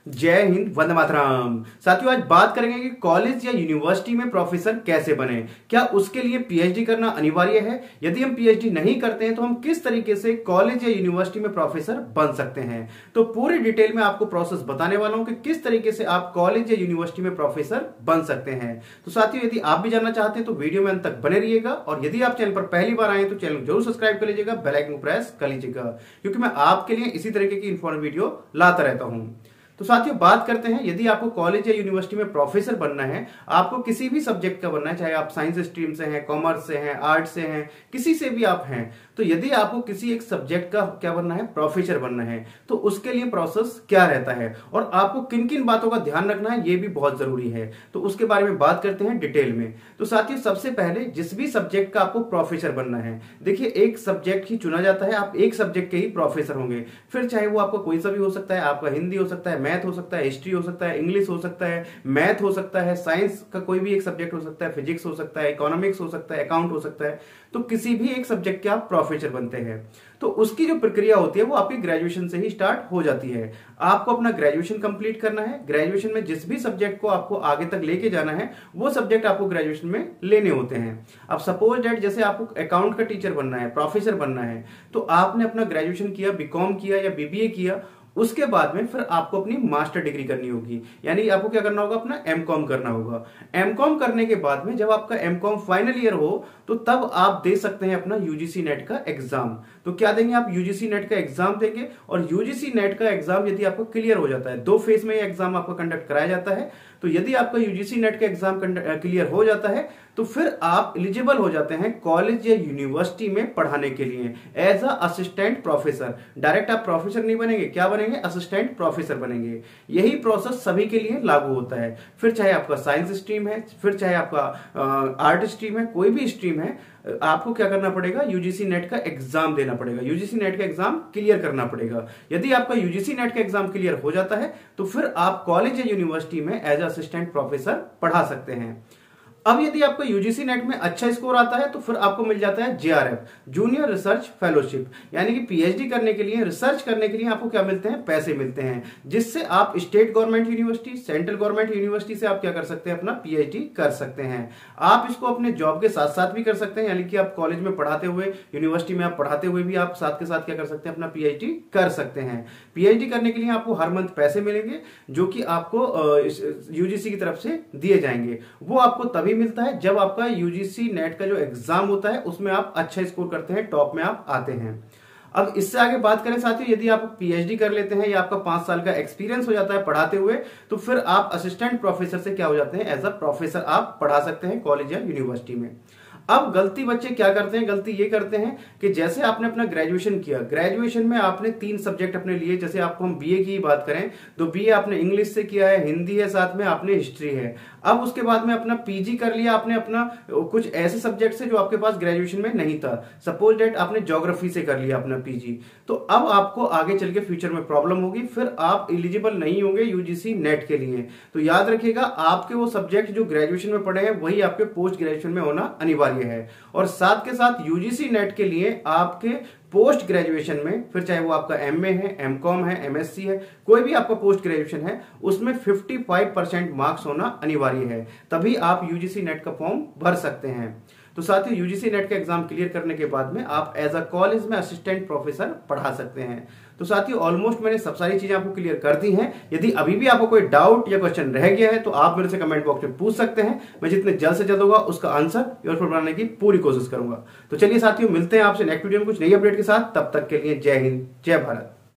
जय हिंद, वंदे मातरम। साथियों, आज बात करेंगे कि कॉलेज या यूनिवर्सिटी में प्रोफेसर कैसे बने। क्या उसके लिए पीएचडी करना अनिवार्य है? यदि हम पीएचडी नहीं करते हैं तो हम किस तरीके से कॉलेज या यूनिवर्सिटी में प्रोफेसर बन सकते हैं। तो पूरी डिटेल में आपको प्रोसेस बताने वाला हूं कि किस तरीके से आप कॉलेज या यूनिवर्सिटी में प्रोफेसर बन सकते हैं। तो साथियों, यदि आप भी जानना चाहते हैं तो वीडियो में अंत तक बने रहिएगा, और यदि आप चैनल पर पहली बार आए तो चैनल जरूर सब्सक्राइब कर लीजिएगा, बेल आइकन को प्रेस कर लीजिएगा, क्योंकि मैं आपके लिए इसी तरीके की इंफॉर्मेटिव वीडियो लाता रहता हूं। तो साथियों, बात करते हैं, यदि आपको कॉलेज या यूनिवर्सिटी में प्रोफेसर बनना है, आपको किसी भी सब्जेक्ट का बनना है, चाहे आप साइंस स्ट्रीम से हैं, कॉमर्स से हैं, आर्ट से हैं, किसी से भी आप हैं, तो यदि आपको किसी एक सब्जेक्ट का क्या बनना है, प्रोफेसर बनना है, तो उसके लिए प्रोसेस क्या रहता है और आपको किन किन बातों का ध्यान रखना है, ये भी बहुत जरूरी है। तो उसके बारे में बात करते हैं डिटेल में। तो साथियों, सबसे पहले जिस भी सब्जेक्ट का आपको प्रोफेसर बनना है, देखिए एक सब्जेक्ट ही चुना जाता है, आप एक सब्जेक्ट के ही प्रोफेसर होंगे। फिर चाहे वो आपका कोई सा भी हो सकता है, आपका हिंदी हो सकता है, मैथ हो सकता है, हिस्ट्री हो सकता है, इंग्लिश हो सकता है, मैथ हो सकता है, साइंस का कोई भी एक सब्जेक्ट हो सकता है, फिजिक्स हो सकता है, इकोनॉमिक्स हो सकता है, अकाउंट हो सकता है। तो किसी भी एक सब्जेक्ट के आप प्रोफेसर बनते हैं, तो उसकी जो प्रक्रिया होती है वो आपकी ग्रेजुएशन से ही स्टार्ट हो जाती है। आपको अपना ग्रेजुएशन कंप्लीट करना है। ग्रेजुएशन में जिस भी सब्जेक्ट को आपको आगे तक लेके जाना है, वो सब्जेक्ट आपको ग्रेजुएशन में लेने होते हैं। अब सपोज दैट जैसे आपको अकाउंट का टीचर बनना है, प्रोफेसर बनना है, तो आपने अपना ग्रेजुएशन किया, बीकॉम किया या बीबीए किया, उसके बाद में फिर आपको अपनी मास्टर डिग्री करनी होगी, यानी आपको क्या करना होगा, अपना एमकॉम करना होगा। एमकॉम करने के बाद में जब आपका एमकॉम फाइनल ईयर हो, तो तब आप दे सकते हैं अपना यूजीसी नेट का एग्जाम। तो क्या देंगे आप, यूजीसी नेट का एग्जाम देंगे, और यूजीसी नेट का एग्जाम यदि आपको क्लियर हो जाता है, 2 फेज में एग्जाम आपका कंडक्ट कराया जाता है, तो यदि आपका यूजीसी नेट का एग्जाम क्लियर हो जाता है, तो फिर आप एलिजिबल हो जाते हैं कॉलेज या यूनिवर्सिटी में पढ़ाने के लिए as a assistant professor. Direct आप प्रोफेसर नहीं बनेंगे, क्या बनेंगे, असिस्टेंट प्रोफेसर बनेंगे। यही प्रोसेस सभी के लिए लागू होता है। फिर चाहे आपका साइंस स्ट्रीम है, फिर चाहे आपका आर्ट स्ट्रीम है, कोई भी स्ट्रीम है, आपको क्या करना पड़ेगा, यूजीसी नेट का एग्जाम देना पड़ेगा, यूजीसी नेट का एग्जाम क्लियर करना पड़ेगा। यदि आपका यूजीसी नेट का एग्जाम क्लियर हो जाता है, तो फिर आप कॉलेज या यूनिवर्सिटी में एज असिस्टेंट प्रोफेसर पढ़ा सकते हैं। अब यदि आपका यूजीसी नेट में अच्छा स्कोर आता है, तो फिर आपको मिल जाता है जेआरएफ, जूनियर रिसर्च फेलोशिप, यानी कि पीएचडी करने के लिए, रिसर्च करने के लिए आपको क्या मिलते हैं, पैसे मिलते हैं, जिससे आप state government university, central government university से आप क्या कर सकते हैं, अपना पीएचडी कर सकते हैं। आप इसको अपने जॉब के साथ साथ भी कर सकते हैं, यानी कि आप कॉलेज में पढ़ाते हुए, यूनिवर्सिटी में आप पढ़ाते हुए भी आप साथ के साथ क्या कर सकते हैं, अपना पीएचडी कर सकते हैं। पीएचडी करने के लिए आपको हर मंथ पैसे मिलेंगे, जो कि आपको यूजीसी की तरफ से दिए जाएंगे। वो आपको तभी मिलता है जब आपका यूजीसी नेट का जो एग्जाम होता है उसमें आप अच्छा स्कोर करते हैं, टॉप में आप आते हैं। अब इससे आगे बात करें साथियों, यदि आप पीएचडी कर लेते हैं या आपका 5 साल का एक्सपीरियंस हो जाता है पढ़ाते हुए, तो फिर आप असिस्टेंट प्रोफेसर से क्या हो जाते हैं, एज अ प्रोफेसर आप पढ़ा सकते हैं कॉलेज या यूनिवर्सिटी में। अब गलती बच्चे क्या करते हैं, गलती ये करते हैं कि जैसे आपने अपना ग्रेजुएशन किया, ग्रेजुएशन में आपने 3 सब्जेक्ट अपने लिए, जैसे आपको हम बीए की बात करें तो बीए आपने इंग्लिश से किया है, हिंदी है, साथ में आपने हिस्ट्री है। अब उसके बाद में अपना पीजी कर लिया आपने अपना कुछ ऐसे सब्जेक्ट से जो आपके पास ग्रेजुएशन में नहीं था। सपोज डेट आपने ज्योग्राफी से कर लिया अपना पीजी, तो अब आपको आगे चल के फ्यूचर में प्रॉब्लम होगी, फिर आप एलिजिबल नहीं होंगे यूजीसी नेट के लिए। तो याद रखिएगा, आपके वो सब्जेक्ट जो ग्रेजुएशन में पढ़े हैं वही आपके पोस्ट ग्रेजुएशन में होना अनिवार्य है। और साथ के साथ यूजीसी नेट के लिए आपके पोस्ट ग्रेजुएशन में, फिर चाहे वो आपका एमए है, एमकॉम है, एमएससी है, कोई भी आपका पोस्ट ग्रेजुएशन है, उसमें 55% मार्क्स होना अनिवार्य है, तभी आप यूजीसी नेट का फॉर्म भर सकते हैं। तो साथियों, यूजीसी नेट का एग्जाम क्लियर करने के बाद में आप एज अ कॉलेज में असिस्टेंट प्रोफेसर पढ़ा सकते हैं। तो साथियों, ऑलमोस्ट मैंने सब सारी चीजें आपको क्लियर कर दी हैं। यदि अभी भी आपको कोई डाउट या क्वेश्चन रह गया है तो आप मेरे से कमेंट बॉक्स में पूछ सकते हैं। मैं जितने जल्द से जल्द होगा उसका आंसर योर पर बनाने की पूरी कोशिश करूंगा। तो चलिए साथियों, मिलते हैं आपसे नेक्स्ट वीडियो में कुछ नई अपडेट के साथ। तब तक के लिए जय हिंद, जय भारत।